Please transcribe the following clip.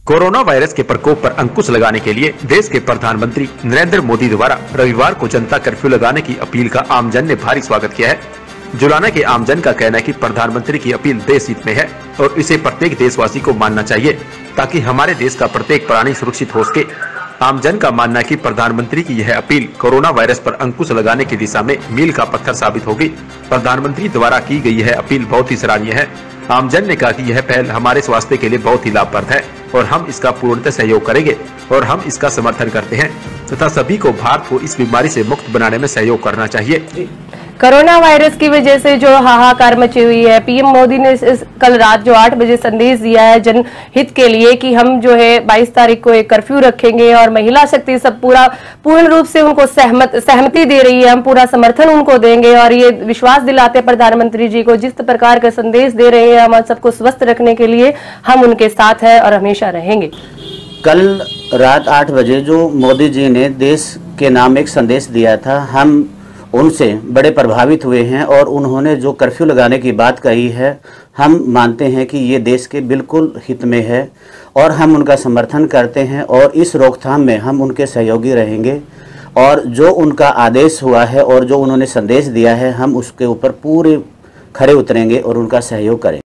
Corona virus के प्रकोप पर अंकुश लगाने के लिए देश के प्रधानमंत्री नरेंद्र मोदी द्वारा रविवार को जनता कर्फ्यू लगाने की अपील का आमजन ने भारी स्वागत किया है। जुलाना के आमजन का कहना है कि प्रधानमंत्री की अपील देश हित में है और इसे प्रत्येक देशवासी को मानना चाहिए ताकि हमारे देश का प्रत्येक प्राणी सुरक्षित हो सके। आमजन का मानना है कि प्रधानमंत्री की यह अपील कोरोना वायरस पर अंकुश लगाने की दिशा में मील का पत्थर साबित होगी। प्रधानमंत्री द्वारा की गई यह अपील बहुत ही सराहनीय है। आमजन ने कहा कि यह पहल हमारे स्वास्थ्य के लिए बहुत ही लाभप्रद है और हम इसका पूर्णतः सहयोग करेंगे और हम इसका समर्थन करते हैं तथा सभी को भारत को इस बीमारी से मुक्त बनाने में सहयोग करना चाहिए। कोरोना वायरस की वजह से जो हाहाकार मची हुई है, पीएम मोदी ने कल रात जो 8 बजे संदेश दिया है जनहित के लिए कि हम जो है 22 तारीख को एक कर्फ्यू रखेंगे और महिला शक्ति सब पूर्ण रूप से उनको सहमति दे रही है। हम पूरा समर्थन उनको देंगे और ये विश्वास दिलाते प्रधानमंत्री जी को जिस प्रकार का संदेश दे रहे हैं, हम सबको स्वस्थ रखने के लिए हम उनके साथ हैं और हमेशा रहेंगे। कल रात 8 बजे जो मोदी जी ने देश के नाम एक संदेश दिया था, हम उनसे बड़े प्रभावित हुए हैं और उन्होंने जो कर्फ्यू लगाने की बात कही है, हम मानते हैं कि ये देश के बिल्कुल हित में है और हम उनका समर्थन करते हैं और इस रोकथाम में हम उनके सहयोगी रहेंगे और जो उनका आदेश हुआ है और जो उन्होंने संदेश दिया है, हम उसके ऊपर पूरे खरे उतरेंगे और उनका सहयोग करेंगे।